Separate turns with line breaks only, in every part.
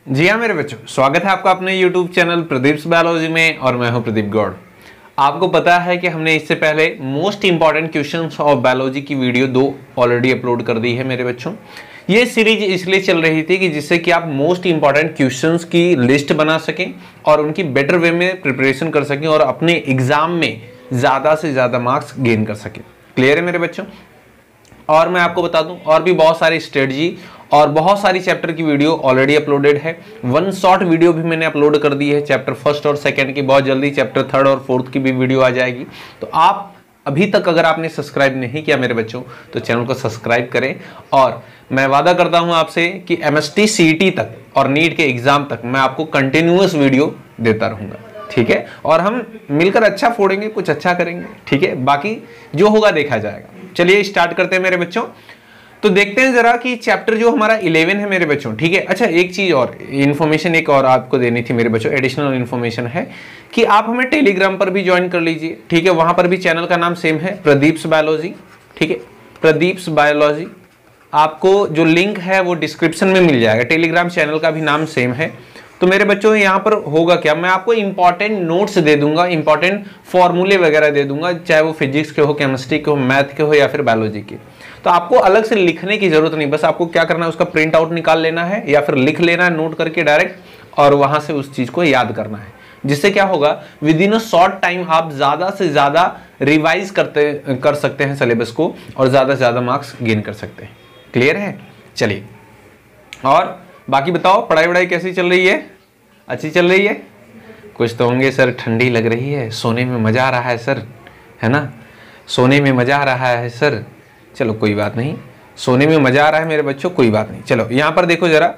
जी हाँ मेरे बच्चों, स्वागत है आपका अपने YouTube चैनल प्रदीप्स बायोलॉजी में और मैं हूं प्रदीप गौड़। आपको पता है कि हमने इससे पहले most important questions of biology की वीडियो 2 ऑलरेडी अपलोड कर दी है मेरे बच्चों। ये सीरीज इसलिए चल रही थी कि जिससे कि आप मोस्ट इंपॉर्टेंट क्वेश्चंस की लिस्ट बना सकें और उनकी बेटर वे में प्रिपरेशन कर सकें और अपने एग्जाम में ज़्यादा से ज़्यादा मार्क्स गेन कर सकें। क्लियर है मेरे बच्चों? और मैं आपको बता दूं और भी बहुत सारी स्ट्रेटजी और बहुत सारी चैप्टर की वीडियो ऑलरेडी अपलोडेड है। वन शॉट वीडियो भी मैंने अपलोड कर दी है चैप्टर फर्स्ट और सेकंड की। बहुत जल्दी चैप्टर थर्ड और फोर्थ की भी वीडियो आ जाएगी। तो आप अभी तक अगर आपने सब्सक्राइब नहीं किया मेरे बच्चों तो चैनल को सब्सक्राइब करें। और मैं वादा करता हूं आपसे कि MST CET तक और नीट के एग्जाम तक मैं आपको कंटिन्यूअस वीडियो देता रहूंगा, ठीक है? और हम मिलकर अच्छा फोड़ेंगे, कुछ अच्छा करेंगे, ठीक है? बाकी जो होगा देखा जाएगा। चलिए स्टार्ट करते हैं मेरे बच्चों। तो देखते हैं जरा कि चैप्टर जो हमारा 11 है मेरे बच्चों, ठीक है? अच्छा, एक चीज और इन्फॉर्मेशन एक और आपको देनी थी मेरे बच्चों, एडिशनल इन्फॉर्मेशन है कि आप हमें टेलीग्राम पर भी ज्वाइन कर लीजिए, ठीक है? वहां पर भी चैनल का नाम सेम है, प्रदीप्स बायोलॉजी, ठीक है? प्रदीप्स बायोलॉजी। आपको जो लिंक है वो डिस्क्रिप्शन में मिल जाएगा। टेलीग्राम चैनल का भी नाम सेम है। तो मेरे बच्चों यहाँ पर होगा क्या, मैं आपको इंपॉर्टेंट नोट्स दे दूंगा, इंपॉर्टेंट फॉर्मूले वगैरह दे दूंगा, चाहे वो फिजिक्स के हो, केमिस्ट्री के हो, मैथ के हो या फिर बायोलॉजी के। तो आपको अलग से लिखने की जरूरत नहीं, बस आपको क्या करना है, उसका प्रिंट आउट निकाल लेना है या फिर लिख लेना है नोट करके डायरेक्ट, और वहां से उस चीज को याद करना है। जिससे क्या होगा, within a short time आप ज्यादा से ज्यादा रिवाइज कर सकते हैं सिलेबस को और ज्यादा से ज्यादा मार्क्स गेन कर सकते हैं। क्लियर है? चलिए, और बाकी बताओ, पढ़ाई वढ़ाई कैसी चल रही है? अच्छी चल रही है? कुछ तो होंगे सर, ठंडी लग रही है, सोने में मजा आ रहा है सर, है ना? सोने में मजा आ रहा है सर। चलो कोई बात नहीं, सोने में मजा आ रहा है मेरे बच्चों, कोई बात नहीं। चलो यहाँ पर देखो जरा,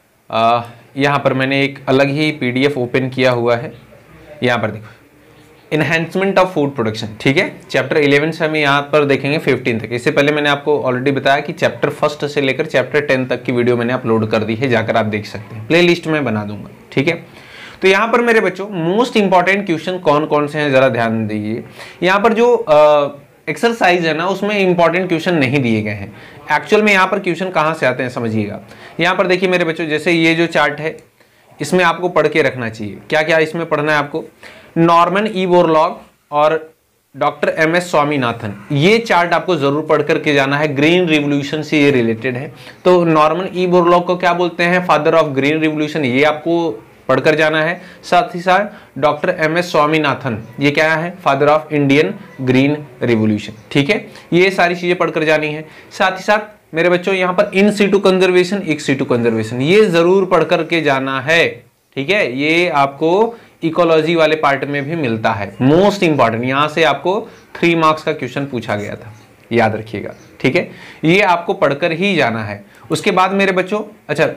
यहाँ पर मैंने एक अलग ही PDF ओपन किया हुआ है। यहाँ पर देखो, इन्हेंसमेंट ऑफ फूड प्रोडक्शन, ठीक है? चैप्टर 11 से हम यहाँ पर देखेंगे 15 तक। इससे पहले मैंने आपको ऑलरेडी बताया कि चैप्टर फर्स्ट से लेकर चैप्टर 10 तक की वीडियो मैंने अपलोड कर दी है, जाकर आप देख सकते हैं, प्लेलिस्ट में बना दूंगा, ठीक है? तो यहाँ पर मेरे बच्चों मोस्ट इंपॉर्टेंट क्वेश्चन कौन कौन से हैं जरा ध्यान दीजिए। यहाँ पर जो एक्सरसाइज है ना, उसमें इंपॉर्टेंट क्वेश्चन नहीं दिए गए हैं। एक्चुअल में यहाँ पर क्वेश्चन कहाँ से आते हैं समझिएगा। यहाँ पर देखिए मेरे बच्चों, जैसे ये जो चार्ट है इसमें आपको पढ़ के रखना चाहिए। क्या क्या इसमें पढ़ना है आपको? नॉर्मन ई बोरलॉग और डॉक्टर MS स्वामीनाथन, ये चार्ट आपको जरूर पढ़ करके जाना है। ग्रीन रिवोल्यूशन से ये रिलेटेड है। तो नॉर्मन ई बोरलॉग को क्या बोलते हैं? फादर ऑफ ग्रीन रिवोल्यूशन, ये आपको पढ़कर जाना है। साथ ही साथ डॉक्टर MS स्वामीनाथन, ये क्या है? Father of Indian green revolution, ठीक है? ये सारी चीजें पढ़कर जानी है। साथ ही साथ मेरे बच्चों यहाँ पर in situ conservation, ex situ conservation, ये जरूर पढ़ करके जाना है, ठीक है? ये आपको इकोलॉजी वाले पार्ट में भी मिलता है। मोस्ट इंपॉर्टेंट, यहां से आपको 3 मार्क्स का क्वेश्चन पूछा गया था, याद रखिएगा, ठीक है? ये आपको पढ़कर ही जाना है। उसके बाद मेरे बच्चों, अच्छा,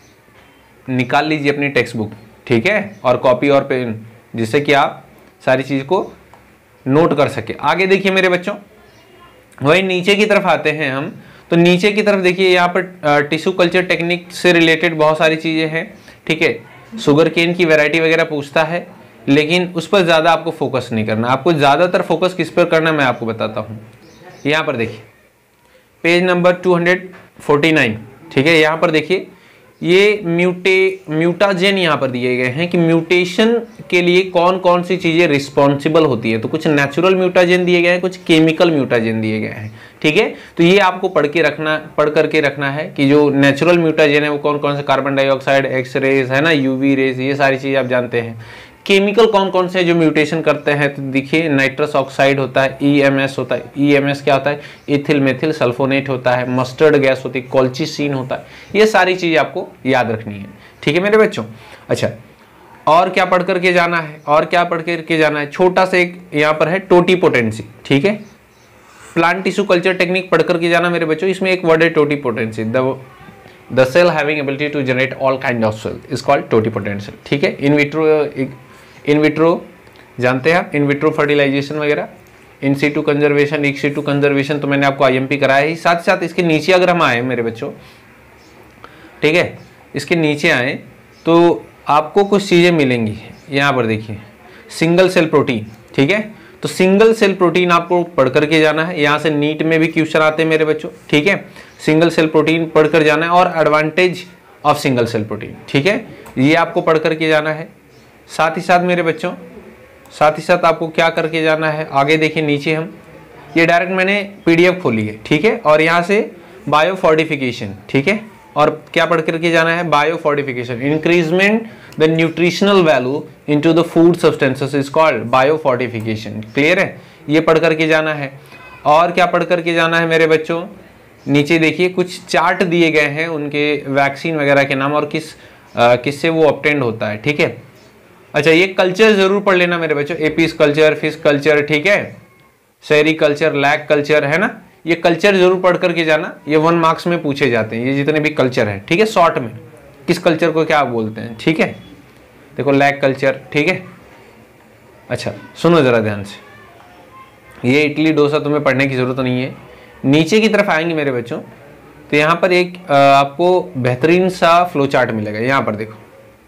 निकाल लीजिए अपनी टेक्स्ट बुक, ठीक है? और कॉपी और पेन, जिससे कि आप सारी चीज को नोट कर सके। आगे देखिए मेरे बच्चों, वही नीचे की तरफ आते हैं हम। तो नीचे की तरफ देखिए, यहाँ पर टिश्यू कल्चर टेक्निक से रिलेटेड बहुत सारी चीजें हैं, ठीक है? शुगर केन की वैरायटी वगैरह पूछता है, लेकिन उस पर ज़्यादा आपको फोकस नहीं करना। आपको ज़्यादातर फोकस किस पर करना है मैं आपको बताता हूँ। यहाँ पर देखिए पेज नंबर 249, ठीक है? यहाँ पर देखिए ये म्यूटाजेन यहाँ पर दिए गए हैं कि म्यूटेशन के लिए कौन कौन सी चीज़ें रिस्पॉन्सिबल होती है। तो कुछ नेचुरल म्यूटाजेन दिए गए हैं, कुछ केमिकल म्यूटाजेन दिए गए हैं, ठीक है? तो ये आपको पढ़ करके रखना है कि जो नेचुरल म्यूटाजेन है वो कौन कौन से, कार्बन डाइऑक्साइड, एक्स रेज, है ना, UV रेज, ये सारी चीज़ें आप जानते हैं। केमिकल कौन कौन से जो म्यूटेशन करते हैं, तो देखिए नाइट्रस ऑक्साइड होता है, EMS होता है। EMS क्या होता है? इथिल मेथिल सल्फोनेट होता है। मस्टर्ड गैस होती है, कोल्चिसिन होता है। ये सारी चीज़ें आपको याद रखनी है, ठीक है मेरे बच्चों? अच्छा, और क्या पढ़ करके जाना है? और क्या पढ़ करके जाना है? छोटा सा एक यहाँ पर है टोटीपोटेंसी, ठीक है? प्लांट टिश्यू कल्चर टेक्निक पढ़ करके जाना मेरे बच्चों। इसमें एक वर्ड है totipotency. The cell having ability to generate all kind of cell is called totipotency, ठीक है? इन विट्रो जानते हैं आप, इन विट्रो फर्टिलाइजेशन वगैरह, in situ conservation, ex situ conservation तो मैंने आपको IMP कराया ही। साथ साथ इसके नीचे अगर हम आए मेरे बच्चों, ठीक है, इसके नीचे आए तो आपको कुछ चीज़ें मिलेंगी। यहाँ पर देखिए सिंगल सेल प्रोटीन, ठीक है? तो सिंगल सेल प्रोटीन आपको पढ़ करके जाना है। यहाँ से नीट में भी क्वेश्चन आते हैं मेरे बच्चों, ठीक है? सिंगल सेल प्रोटीन पढ़कर जाना है। और advantage of single cell protein. ठीक है, ये आपको पढ़ करके जाना है। साथ ही साथ मेरे बच्चों, साथ ही साथ आपको क्या करके जाना है, आगे देखिए नीचे हम ये डायरेक्ट मैंने पीडीएफ खोली है। ठीक है, और यहाँ से बायो फोर्टिफिकेशन, ठीक है, और क्या पढ़ करके जाना है, bio fortification, increasement the nutritional value into the food substances is called bio fortification. Clear है, ये पढ़ करके जाना है। और क्या पढ़ करके जाना है मेरे बच्चों, नीचे देखिए कुछ चार्ट दिए गए हैं उनके वैक्सीन वगैरह के नाम और किससे वो ऑब्टेंड होता है। ठीक है, अच्छा ये कल्चर जरूर पढ़ लेना मेरे बच्चों, एपीज कल्चर, फिश कल्चर, ठीक है, सेरी कल्चर, लैग कल्चर, है ना, ये कल्चर जरूर पढ़ करके जाना, ये 1 मार्क्स में पूछे जाते हैं ये जितने भी कल्चर हैं। ठीक है, शॉर्ट में किस कल्चर को क्या बोलते हैं। ठीक है, देखो लैग कल्चर, ठीक है। अच्छा सुनो जरा ध्यान से, ये इडली डोसा तुम्हें पढ़ने की जरूरत नहीं है। नीचे की तरफ आएंगे मेरे बच्चों तो यहाँ पर एक आपको बेहतरीन सा फ्लो चार्ट मिलेगा। यहाँ पर देखो,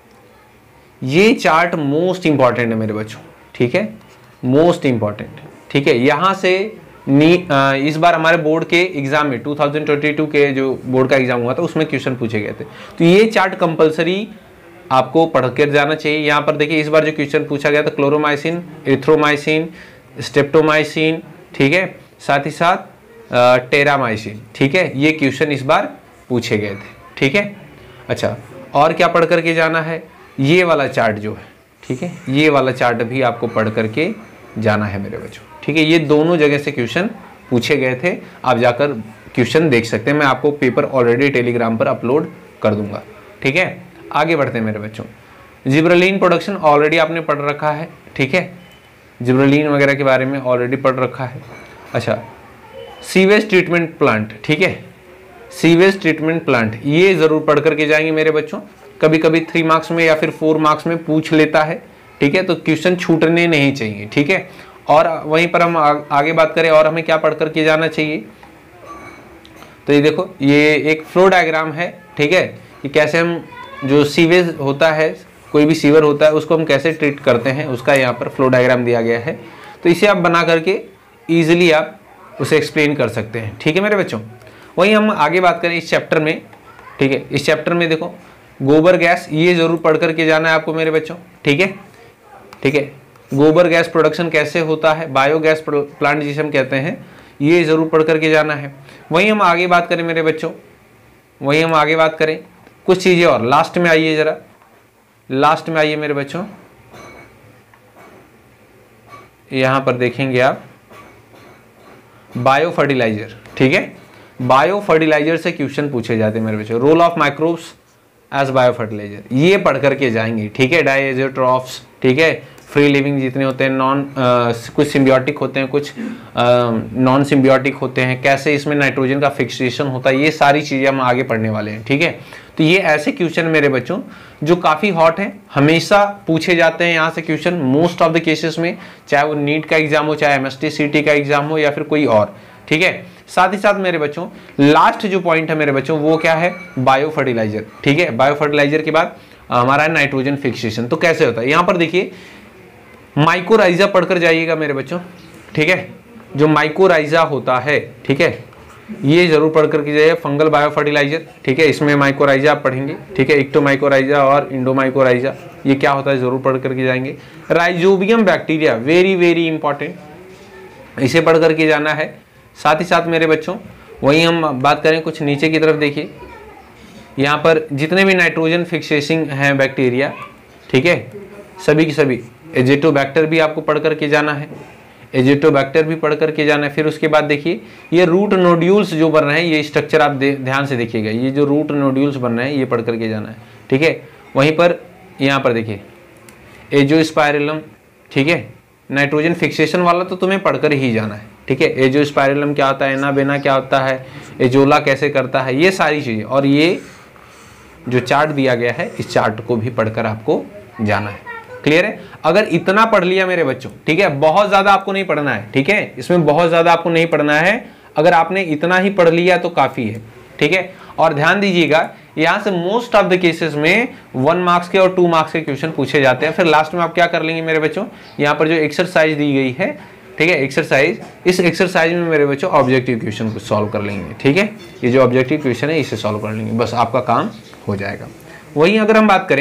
ये चार्ट मोस्ट इंपॉर्टेंट है मेरे बच्चों। ठीक है, मोस्ट इंपॉर्टेंट। ठीक है, यहाँ से इस बार हमारे बोर्ड के एग्जाम में 2022 के जो बोर्ड का एग्जाम हुआ था उसमें क्वेश्चन पूछे गए थे, तो ये चार्ट कंपलसरी आपको पढ़ कर जाना चाहिए। यहाँ पर देखिए इस बार जो क्वेश्चन पूछा गया था, क्लोरोमाइसिन, एरिथ्रोमाइसिन, स्टेप्टोमाइसिन, ठीक है, साथ ही साथ टेरामाइसिन। ठीक है, ये क्वेश्चन इस बार पूछे गए थे। ठीक है, अच्छा और क्या पढ़ करके जाना है, ये वाला चार्ट जो है, ठीक है, ये वाला चार्ट भी आपको पढ़ करके जाना है मेरे बच्चों। ठीक है, ये दोनों जगह से क्वेश्चन पूछे गए थे, आप जाकर क्वेश्चन देख सकते हैं, मैं आपको पेपर ऑलरेडी टेलीग्राम पर अपलोड कर दूंगा। ठीक है, आगे बढ़ते हैं मेरे बच्चों। जिब्रेलिन प्रोडक्शन ऑलरेडी आपने पढ़ रखा है। ठीक है, जिब्रेलिन वगैरह के बारे में ऑलरेडी पढ़ रखा है। अच्छा, सीवेज ट्रीटमेंट प्लांट, ठीक है, सीवेज ट्रीटमेंट प्लांट ये जरूर पढ़ करके जाएंगे मेरे बच्चों, कभी कभी 3 मार्क्स में या फिर 4 मार्क्स में पूछ लेता है। ठीक है, तो क्वेश्चन छूटने नहीं चाहिए। ठीक है, और वहीं पर हम आगे बात करें और हमें क्या पढ़ करके जाना चाहिए, तो ये देखो ये एक फ्लो डायग्राम है। ठीक है, कि कैसे हम जो सीवेज होता है, कोई भी सीवर होता है उसको हम कैसे ट्रीट करते हैं, उसका यहाँ पर फ्लो डायग्राम दिया गया है, तो इसे आप बना करके ईजिली आप उसे एक्सप्लेन कर सकते हैं। ठीक है मेरे बच्चों, वहीं हम आगे बात करें इस चैप्टर में। ठीक है, इस चैप्टर में देखो गोबर गैस, ये जरूर पढ़ करके जाना है आपको मेरे बच्चों। ठीक है, ठीक है, गोबर गैस प्रोडक्शन कैसे होता है, बायोगैस प्लांट जिसे हम कहते हैं, ये जरूर पढ़ करके जाना है। वहीं हम आगे बात करें मेरे बच्चों, वहीं हम आगे बात करें कुछ चीजें और, लास्ट में आइए जरा, लास्ट में आइए मेरे बच्चों, यहां पर देखेंगे आप बायो फर्टिलाइजर। ठीक है, बायो फर्टिलाइजर से क्वेश्चन पूछे जाते हैं मेरे बच्चों, role of microbes as bio fertilizer, ये पढ़ करके जाएंगे। ठीक है, डायजेट्रॉफ्स, ठीक है, फ्री लिविंग जितने होते हैं, कुछ सिम्बियोटिक होते हैं, कुछ नॉन सिम्बियोटिक होते हैं, कैसे इसमें नाइट्रोजन का फिक्सेशन होता है, ये सारी चीजें हम आगे पढ़ने वाले हैं। ठीक है, तो ये ऐसे क्वेश्चन मेरे बच्चों जो काफी हॉट हैं, हमेशा पूछे जाते हैं यहाँ से question most of the cases में, चाहे वो नीट का एग्जाम हो, चाहे एमएसटी सीटी का एग्जाम हो या फिर कोई और। ठीक है, साथ ही साथ मेरे बच्चों लास्ट जो पॉइंट है मेरे बच्चों वो क्या है, बायो फर्टिलाइजर। ठीक है, बायो फर्टिलाइजर के बाद हमारा है नाइट्रोजन फिक्सेशन। तो कैसे होता है, यहाँ पर देखिए माइकोराइजा पढ़कर जाइएगा मेरे बच्चों। ठीक है, जो माइकोराइजा होता है, ठीक है, ये जरूर पढ़ करके जाइए, फंगल बायो फर्टिलाइजर। ठीक है, इसमें माइकोराइजा आप पढ़ेंगे। ठीक है, इक्टोमाइकोराइजा और इंडोमाइकोराइजा, ये क्या होता है जरूर पढ़ करके जाएंगे। Rhizobium bacteria very very important, इसे पढ़ करके जाना है। साथ ही साथ मेरे बच्चों वहीं हम बात करें कुछ नीचे की तरफ, देखिए यहाँ पर जितने भी नाइट्रोजन फिक्सेसिंग हैं बैक्टीरिया, ठीक है, सभी की सभी, एजेटोबैक्टर भी आपको पढ़ करके जाना है, एजेटोबैक्टर भी पढ़ करके जाना है। फिर उसके बाद देखिए ये रूट नोड्यूल्स जो बन रहे हैं, ये स्ट्रक्चर आप ध्यान से देखिएगा, ये जो रूट नोड्यूल्स बन रहे हैं ये पढ़ करके जाना है। ठीक है, वहीं पर यहाँ पर देखिए एजोस्पाइरलम, ठीक है, नाइट्रोजन फिक्सेशन वाला तो तुम्हें पढ़कर ही जाना है। ठीक है, एजोस्पाइरलम क्या होता है, एनाबेना क्या होता है, एजोला कैसे करता है, ये सारी चीजें, और ये जो चार्ट दिया गया है इस चार्ट को भी पढ़कर आपको जाना है। क्लियर है, अगर इतना पढ़ लिया मेरे बच्चों, ठीक है, बहुत ज्यादा आपको नहीं पढ़ना है। ठीक है, इसमें बहुत ज्यादा आपको नहीं पढ़ना है, अगर आपने इतना ही पढ़ लिया तो काफी है। ठीक है, और ध्यान दीजिएगा यहां से मोस्ट ऑफ द केसेस में 1 मार्क्स के और 2 मार्क्स के क्वेश्चन पूछे जाते हैं। फिर लास्ट में आप क्या कर लेंगे मेरे बच्चों, यहाँ पर जो एक्सरसाइज दी गई है, ठीक है, एक्सरसाइज, इस एक्सरसाइज में मेरे बच्चों ऑब्जेक्टिव क्वेश्चन को सॉल्व कर लेंगे। ठीक है, ये जो ऑब्जेक्टिव क्वेश्चन है इसे सॉल्व कर लेंगे, बस आपका काम हो जाएगा। वहीं अगर हम बात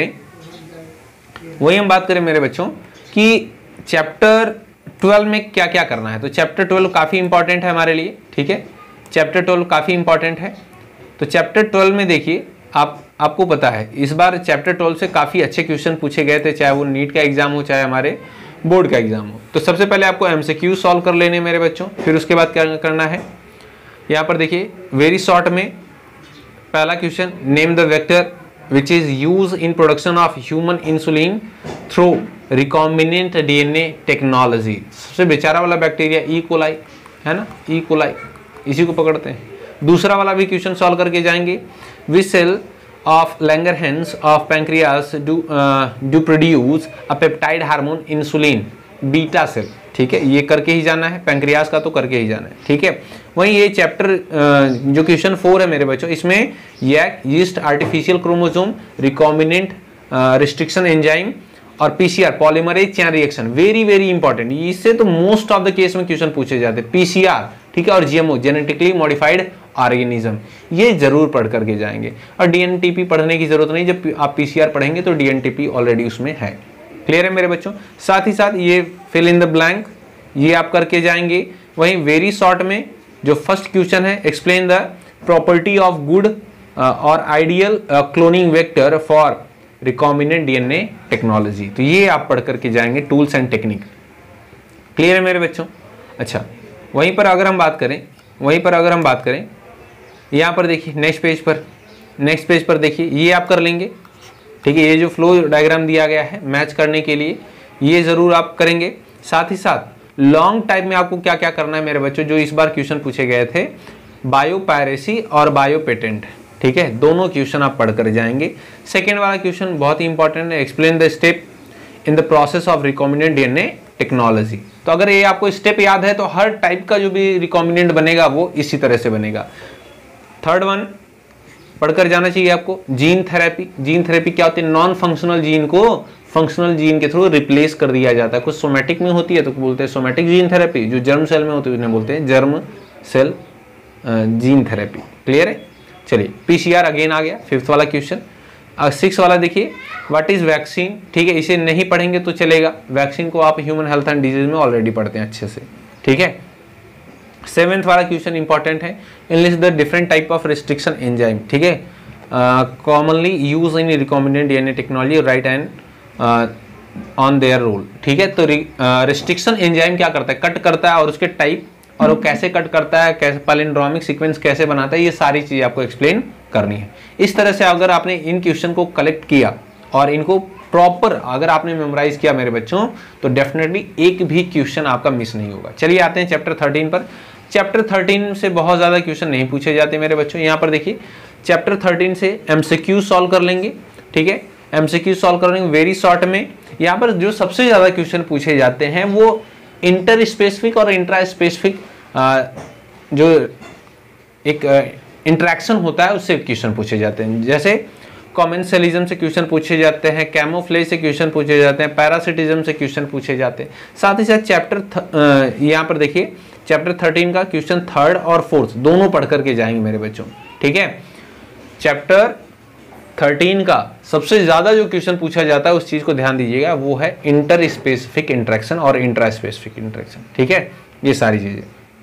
करें मेरे बच्चों कि चैप्टर 12 में क्या क्या करना है, तो चैप्टर 12 काफ़ी इंपॉर्टेंट है हमारे लिए, ठीक है। चैप्टर 12 काफ़ी इंपॉर्टेंट है। तो चैप्टर 12 में देखिए आपको पता है इस बार चैप्टर 12 से काफ़ी अच्छे क्वेश्चन पूछे गए थे, चाहे वो नीट का एग्जाम हो चाहे हमारे बोर्ड का एग्जाम हो। तो सबसे पहले आपको एमसीक्यू सॉल्व कर लेने मेरे बच्चों, फिर उसके बाद क्या करना है, यहाँ पर देखिए वेरी शॉर्ट में पहला question, name the vector which is use in production of human insulin through recombinant DNA technology. सबसे बेचारा वाला बैक्टीरिया ई कोलाई है ना, ई कोलाई, इसी को पकड़ते हैं। दूसरा वाला भी क्वेश्चन सॉल्व करके जाएंगे, which cell of Langerhans of pancreas do produce a peptide hormone insulin, beta cell, ठीक है। ये करके ही जाना है, पैंक्रियास का तो करके ही जाना है, ठीक है। वहीं ये चैप्टर जो क्वेश्चन 4 है मेरे बच्चों, इसमें yeast artificial chromosome, recombinant restriction enzyme और PCR polymerase chain reaction, very very important. इससे तो मोस्ट ऑफ द केस में क्वेश्चन पूछे जाते हैं, पीसीआर, ठीक है, और जीएमओ जेनेटिकली मॉडिफाइड ऑर्गेनिज्म, ये जरूर पढ़ करके जाएंगे। और डीएनटीपी पढ़ने की जरूरत नहीं, जब आप पीसीआर पढ़ेंगे तो डीएनटीपी ऑलरेडी उसमें है। क्लियर है मेरे बच्चों। साथ ही साथ ये फिल इन द ब्लैंक ये आप करके जाएंगे। वहीं वेरी शॉर्ट में जो फर्स्ट क्वेश्चन है, explain the property of good और ideal cloning vector for recombinant DNA technology, तो ये आप पढ़ करके जाएंगे, टूल्स एंड टेक्निक। क्लियर है मेरे बच्चों। अच्छा, वहीं पर अगर हम बात करें यहाँ पर देखिए नेक्स्ट पेज पर देखिए, ये आप कर लेंगे, ठीक है। ये जो फ्लो डायग्राम दिया गया है मैच करने के लिए, ये जरूर आप करेंगे। साथ ही साथ लॉन्ग टाइप में आपको क्या क्या करना है मेरे बच्चों, जो इस बार क्वेश्चन पूछे गए थे, बायो पायरेसी और बायो पेटेंट, ठीक है, दोनों क्वेश्चन आप पढ़ कर जाएंगे। सेकेंड वाला क्वेश्चन बहुत ही इंपॉर्टेंट है, explain the step in the process of recombinant DNA technology. तो अगर ये आपको स्टेप याद है तो हर टाइप का जो भी रिकॉम्बिनेंट बनेगा वो इसी तरह से बनेगा। थर्ड वन पढ़कर जाना चाहिए आपको, जीन थेरेपी क्या होती है, नॉन फंक्शनल जीन को फंक्शनल जीन के थ्रू रिप्लेस कर दिया जाता है। कुछ सोमैटिक में होती है तो बोलते हैं सोमैटिक जीन थेरेपी, जो जर्म सेल में होती है उन्हें बोलते हैं germ cell gene therapy. Clear है। चलिए पीसीआर अगेन आ गया, फिफ्थ वाला क्वेश्चन। 6 वाला देखिए, व्हाट इज वैक्सीन, ठीक है, इसे नहीं पढ़ेंगे तो चलेगा, वैक्सीन को आप ह्यूमन हेल्थ एंड डिजीज में ऑलरेडी पढ़ते हैं अच्छे से, ठीक है। 7th वाला क्वेश्चन इंपॉर्टेंट है, enlist the different type of restriction enzyme, ठीक है, commonly use in recombinant DNA technology, right and on their role, ठीक है। तो रिस्ट्रिक्शन एंजाइम क्या करता है, कट करता है, और उसके टाइप और वो कैसे कट करता है, कैसे पैलिंड्रोमिक सीक्वेंस कैसे बनाता है, ये सारी चीजें आपको एक्सप्लेन करनी है। इस तरह से अगर आपने इन क्वेश्चन को कलेक्ट किया और इनको प्रॉपर अगर आपने मेमोराइज किया मेरे बच्चों, तो डेफिनेटली एक भी क्वेश्चन आपका मिस नहीं होगा। चलिए आते हैं चैप्टर 13 पर। चैप्टर 13 से बहुत ज्यादा क्वेश्चन नहीं पूछे जाते मेरे बच्चों। यहाँ पर देखिए चैप्टर 13 से एमसीक्यू सॉल्व कर लेंगे, ठीक है, एमसीक्यू सॉल्व कर लेंगे वेरी शॉर्ट में। यहाँ पर जो सबसे ज्यादा क्वेश्चन पूछे जाते हैं वो इंटर स्पेसिफिक और इंट्रा स्पेसिफिक जो एक इंटरेक्शन होता है उससे क्वेश्चन पूछे जाते हैं। जैसे कॉमेंसलिज्म से क्वेश्चन पूछे जाते हैं, कैमोफ्लेज से क्वेश्चन पूछे जाते हैं, पैरासिटिज्म से क्वेश्चन पूछे जाते हैं। साथ ही साथ चैप्टर यहाँ पर देखिए चैप्टर 13 का क्वेश्चन 3rd और 4th दोनों पढ़ करके जाएंगे मेरे बच्चों, ठीक है। चैप्टर 13 का सबसे ज्यादा जो क्वेश्चन पूछा जाता है उस चीज को ध्यान दीजिएगा, वो है इंटर स्पेसिफिक इंटरेक्शन और इंट्रा स्पेसिफिक इंटरेक्शन, ठीक है, ये सारी चीजें।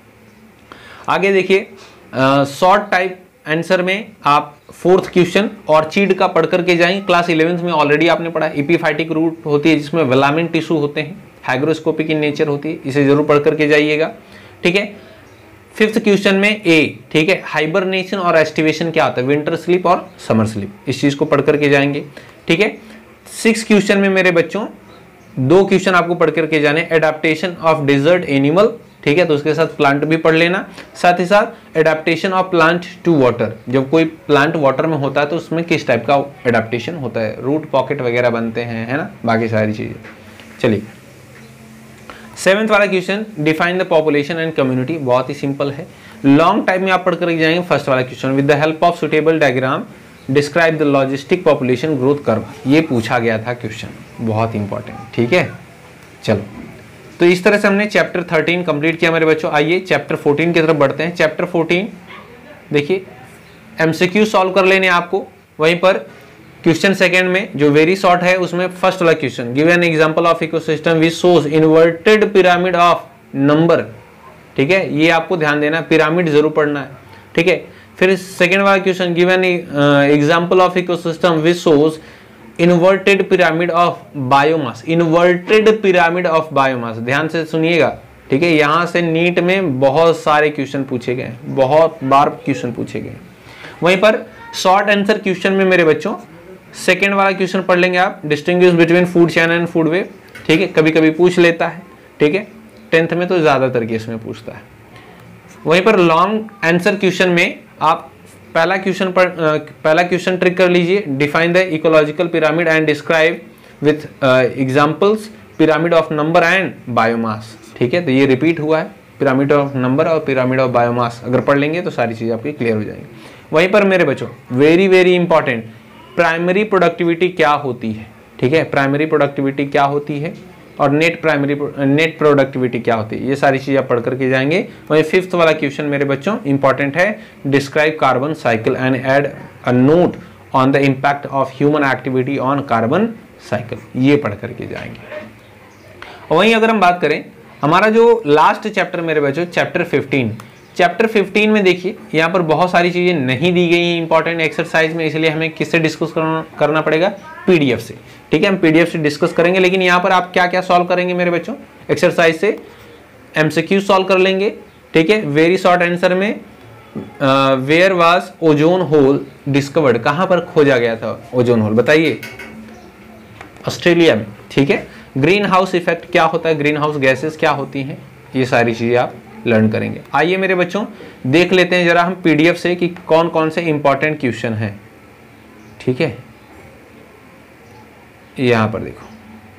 आगे देखिए शॉर्ट टाइप आंसर में आप 4th क्वेश्चन ऑर्चिड का पढ़ करके जाएंगे। क्लास 11th में ऑलरेडी आपने पढ़ा, एपिफाइटिक रूट होती है जिसमें वेलामिन टिश्यू होते हैं, हाइग्रोस्कोपिक इन नेचर होती है, इसे जरूर पढ़ करके जाइएगा, ठीक है। 5th क्वेश्चन में ए, ठीक है, हाइबरनेशन और एस्टिवेशन क्या होता है, विंटर स्लीप और समर स्लीप, इस चीज को पढ़ करके जाएंगे, ठीक है। 6th क्वेश्चन में मेरे बच्चों 2 क्वेश्चन आपको पढ़ करके जाने, एडाप्टेशन ऑफ डेजर्ट एनिमल, ठीक है, तो उसके साथ प्लांट भी पढ़ लेना। साथ ही साथ adaptation of plant to water, जब कोई प्लांट वाटर में होता है तो उसमें किस टाइप का एडाप्टेशन होता है, रूट पॉकेट वगैरह बनते हैं, है ना, बाकी सारी चीजें। चलिए 7th वाला question, define the population and community, बहुत ही सिंपल है, लॉन्ग टाइम में आप पढ़ कर जाएंगे। फर्स्ट वाला question, with the help of suitable diagram describe the logistic population growth curve, ये पूछा गया था क्वेश्चन, बहुत इंपॉर्टेंट, ठीक है। चलो तो इस तरह से हमने चैप्टर 13 कंप्लीट किया मेरे बच्चों। आइए चैप्टर 14 की तरफ बढ़ते हैं। चैप्टर 14 देखिए एमसीक्यू सॉल्व कर लेने आपको, वहीं पर क्वेश्चन सेकंड में जो वेरी शॉर्ट है उसमें फर्स्ट वाला question, give an example of ecosystem which shows inverted pyramid of number. ठीक है, ये आपको ध्यान देना है, पिरामिड जरूर पढ़ना है। ठीक है, फिर सेकंड वाला question, give an example of ecosystem which shows inverted pyramid of biomass. Inverted pyramid of biomass, ध्यान से सुनिएगा। ठीक है, यहां से नीट में बहुत सारे क्वेश्चन पूछे गए, बहुत बार क्वेश्चन पूछे गए। वहीं पर शॉर्ट आंसर क्वेश्चन में मेरे बच्चों सेकंड वाला क्वेश्चन पढ़ लेंगे आप, distinguish between food chain and food web. ठीक है, कभी कभी पूछ लेता है। ठीक है, 10th में तो ज्यादातर केस में पूछता है। वहीं पर लॉन्ग आंसर क्वेश्चन में आप पहला क्वेश्चन ट्रिक कर लीजिए, define the ecological pyramid and describe with examples pyramid of number and biomass. ठीक है, तो ये रिपीट हुआ है, पिरामिड ऑफ नंबर और पिरामिड ऑफ बायोमास। अगर पढ़ लेंगे तो सारी चीज़ आपकी क्लियर हो जाएंगी। वहीं पर मेरे बच्चों very very important, primary productivity क्या होती है। ठीक है, प्राइमरी प्रोडक्टिविटी क्या होती है और नेट प्रोडक्टिविटी क्या होती है, ये सारी चीज़ आप पढ़ करके जाएंगे। वहीं फिफ्थ वाला क्वेश्चन मेरे बच्चों इंपॉर्टेंट है, describe carbon cycle and add a note on the impact of human activity on carbon cycle, ये पढ़ करके जाएंगे। वहीं अगर हम बात करें हमारा जो लास्ट चैप्टर मेरे बच्चों चैप्टर 15 में देखिए यहाँ पर बहुत सारी चीज़ें नहीं दी गई हैं इंपॉर्टेंट एक्सरसाइज में, इसलिए हमें किससे डिस्कस करना पड़ेगा, पीडीएफ से। ठीक है, हम पीडीएफ से डिस्कस करेंगे, लेकिन यहाँ पर आप क्या क्या सॉल्व करेंगे मेरे बच्चों, एक्सरसाइज से एमसीक्यू सॉल्व कर लेंगे। ठीक है, वेरी शॉर्ट आंसर में where was ozone hole discovered, कहाँ पर खोजा गया था ओजोन होल, बताइए, ऑस्ट्रेलिया में। ठीक है, ग्रीन हाउस इफेक्ट क्या होता है, ग्रीन हाउस गैसेस क्या होती हैं, ये सारी चीज़ें आप लर्न करेंगे। आइए मेरे बच्चों देख लेते हैं जरा हम पीडीएफ से कि कौन कौन से इंपॉर्टेंट क्वेश्चन हैं। ठीक है, यहां पर देखो,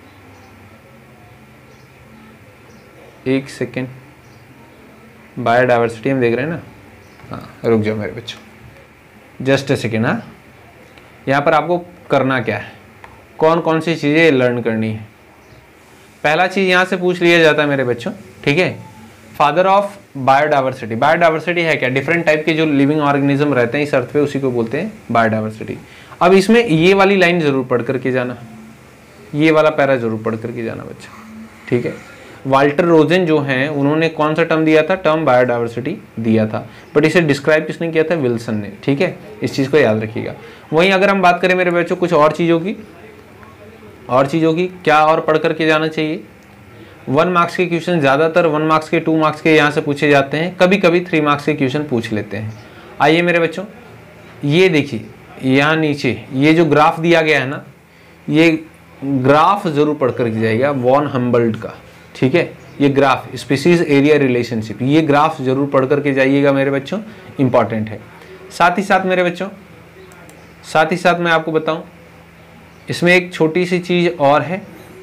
एक सेकेंड, बायोडाइवर्सिटी हम देख रहे हैं ना, हाँ रुक जाओ मेरे बच्चों, जस्ट ए सेकेंड। हाँ, यहाँ पर आपको करना क्या है, कौन कौन सी चीज़ें लर्न करनी है। पहला चीज़ यहाँ से पूछ लिया जाता है मेरे बच्चों। ठीक है, फादर ऑफ बायोडाइवर्सिटी, बायोडाइवर्सिटी है क्या, डिफरेंट टाइप के जो लिविंग ऑर्गेनिज्म रहते हैं इस अर्थ पे, उसी को बोलते हैं बायोडाइवर्सिटी। अब इसमें ये वाली लाइन जरूर पढ़ करके जाना, ये वाला पैरा जरूर पढ़ करके जाना बच्चा। ठीक है, वाल्टर रोजेन जो हैं उन्होंने कौन सा टर्म दिया था, टर्म बायोडाइवर्सिटी दिया था, बट इसे डिस्क्राइब किसने किया था, विल्सन ने। ठीक है, इस चीज़ को याद रखिएगा। वहीं अगर हम बात करें मेरे बच्चों कुछ और चीज़ों की क्या और पढ़ करके जाना चाहिए। 1 मार्क्स के क्वेश्चन ज़्यादातर 1 मार्क्स के 2 मार्क्स के यहाँ से पूछे जाते हैं, कभी कभी 3 मार्क्स के क्वेश्चन पूछ लेते हैं। आइए मेरे बच्चों, ये देखिए यहाँ नीचे ये जो ग्राफ दिया गया है ना, ये ग्राफ जरूर पढ़ करके जाइएगा वॉन हम्बल्ट का। ठीक है, ये ग्राफ स्पीसीज एरिया रिलेशनशिप, ये ग्राफ जरूर पढ़ करके जाइएगा मेरे बच्चों, इंपॉर्टेंट है। साथ ही साथ मेरे बच्चों, साथ ही साथ मैं आपको बताऊं, इसमें एक छोटी सी चीज़ और है,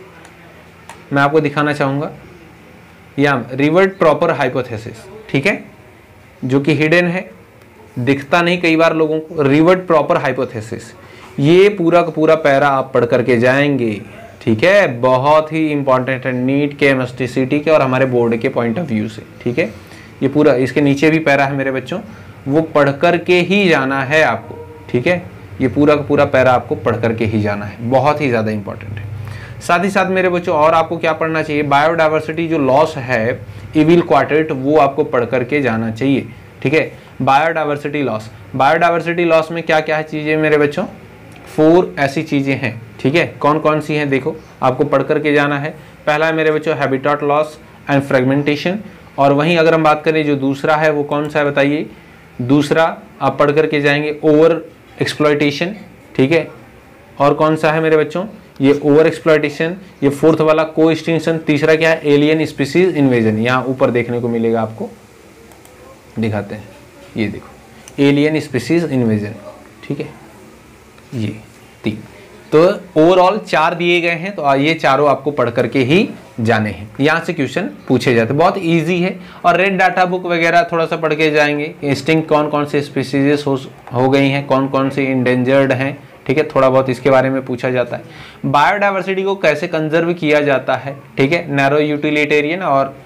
मैं आपको दिखाना चाहूँगा, यहाँ रिवर्ट प्रॉपर हाइपोथेसिस। ठीक है, जो कि हिडन है, दिखता नहीं कई बार लोगों को, रिवर्ट प्रॉपर हाइपोथेसिस, ये पूरा का पूरा पैरा आप पढ़ करके जाएंगे। ठीक है, बहुत ही इंपॉर्टेंट है नीट के, एमएसटीसीटी के और हमारे बोर्ड के पॉइंट ऑफ व्यू से। ठीक है, ये पूरा, इसके नीचे भी पैरा है मेरे बच्चों, वो पढ़ करके ही जाना है आपको। ठीक है, ये पूरा का पूरा पैरा आपको पढ़ करके ही जाना है, बहुत ही ज़्यादा इंपॉर्टेंट है। साथ ही साथ मेरे बच्चों और आपको क्या पढ़ना चाहिए, बायोडाइवर्सिटी जो लॉस है इविल क्वार्टेट, वो आपको पढ़ करके जाना चाहिए। ठीक है, बायोडाइवर्सिटी लॉस में क्या क्या है चीज़ें मेरे बच्चों, 4 ऐसी चीज़ें हैं। ठीक है, कौन कौन सी हैं देखो, आपको पढ़ करके जाना है। पहला है मेरे बच्चों हैबिटेट लॉस एंड फ्रेगमेंटेशन, और वहीं अगर हम बात करें जो दूसरा है वो कौन सा है बताइए, दूसरा आप पढ़ करके जाएंगे ओवर एक्सप्लॉयटेशन। ठीक है, और कौन सा है मेरे बच्चों, ये ओवर एक्सप्लॉयटेशन, ये 4th वाला को एक्सटिंक्शन, तीसरा क्या है, एलियन स्पीसीज इन्वेजन। यहाँ ऊपर देखने को मिलेगा, आपको दिखाते हैं, ये देखो एलियन स्पीसीज इन्वेजन। ठीक है, ये 3, तो ओवरऑल 4 दिए गए हैं, तो ये चारों आपको पढ़ करके ही जाने हैं। यहाँ से क्वेश्चन पूछे जाते हैं, बहुत इजी है। और रेड डाटा बुक वगैरह थोड़ा सा पढ़ के जाएंगे, एक्सटिंक्ट कौन कौन से स्पीसीजेस हो गई हैं, कौन कौन से इंडेंजर्ड हैं। ठीक है, थोड़ा बहुत इसके बारे में पूछा जाता है। बायोडाइवर्सिटी को कैसे कंजर्व किया जाता है। ठीक है, नैरो यूटिलिटेरियन और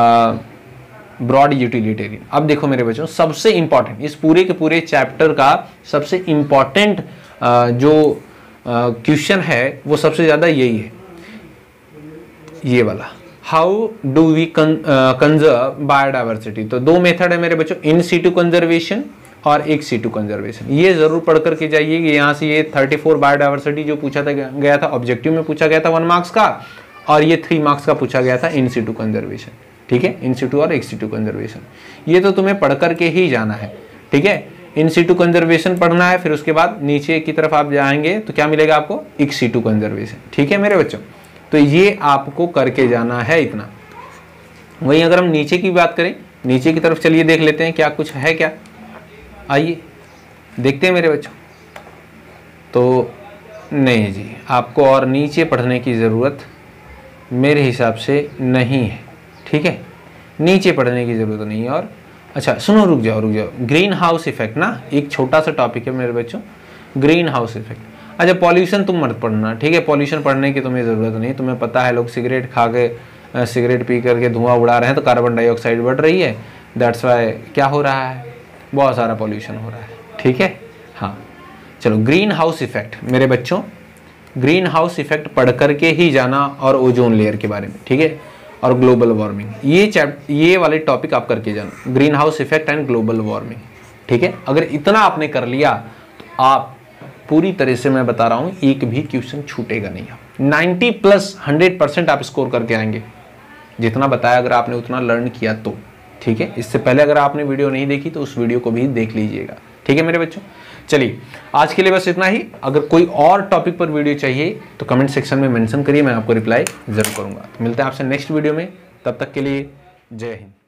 ब्रॉड यूटिलिटेरियन। अब देखो मेरे बच्चों, सबसे इंपॉर्टेंट, इस पूरे के पूरे चैप्टर का सबसे इंपॉर्टेंट जो क्वेश्चन है वो सबसे ज़्यादा यही है, ये वाला, how do we conserve biodiversity. तो दो मेथड है मेरे बच्चों, इन सीटू कंजर्वेशन और एक सीटू कंजर्वेशन। ये जरूर पढ़ करके जाइए कि यहाँ से ये 34 बायोडाइवर्सिटी जो पूछा गया था ऑब्जेक्टिव में पूछा गया था 1 मार्क्स का, और ये 3 मार्क्स का पूछा गया था इन सीटू कंजर्वेशन। ठीक है, इन सीटू और एक्स सीटू कंजर्वेशन, ये तो तुम्हें पढ़ करके ही जाना है। ठीक है, इन सीटू कंजर्वेशन पढ़ना है, फिर उसके बाद नीचे की तरफ आप जाएंगे तो क्या मिलेगा आपको, एक्स सीटू कंजर्वेशन। ठीक है मेरे बच्चों, तो ये आपको करके जाना है इतना। वही अगर हम नीचे की बात करें, नीचे की तरफ चलिए देख लेते हैं क्या कुछ है क्या, आइए देखते हैं मेरे बच्चों। तो नहीं जी, आपको और नीचे पढ़ने की ज़रूरत मेरे हिसाब से नहीं है। ठीक है, नीचे पढ़ने की ज़रूरत नहीं है। और अच्छा सुनो, रुक जाओ। ग्रीन हाउस इफेक्ट ना एक छोटा सा टॉपिक है मेरे बच्चों, ग्रीन हाउस इफेक्ट। अच्छा पॉल्यूशन तुम मत पढ़ना, ठीक है, पॉल्यूशन पढ़ने की तुम्हें ज़रूरत नहीं। तुम्हें पता है लोग सिगरेट खा के, सिगरेट पी करके धुआं उड़ा रहे हैं तो कार्बन डाइऑक्साइड बढ़ रही है, दैट्स वाई क्या हो रहा है, बहुत सारा पॉल्यूशन हो रहा है। ठीक है, हाँ चलो, ग्रीन हाउस इफेक्ट मेरे बच्चों, ग्रीन हाउस इफेक्ट पढ़ करके ही जाना, और ओजोन लेयर के बारे में। ठीक है, और ग्लोबल वार्मिंग, ये वाले टॉपिक आप करके जाना, greenhouse effect and global warming. ठीक है, अगर इतना आपने कर लिया तो आप पूरी तरह से, मैं बता रहा हूँ, एक भी क्वेश्चन छूटेगा नहीं। 90 प्लस 100% आप स्कोर करके आएंगे, जितना बताया अगर आपने उतना लर्न किया तो। ठीक है, इससे पहले अगर आपने वीडियो नहीं देखी तो उस वीडियो को भी देख लीजिएगा। ठीक है मेरे बच्चों, चलिए आज के लिए बस इतना ही। अगर कोई और टॉपिक पर वीडियो चाहिए तो कमेंट सेक्शन में मेंशन करिए, मैं आपको रिप्लाई जरूर करूंगा। तो मिलते हैं आपसे नेक्स्ट वीडियो में, तब तक के लिए जय हिंद।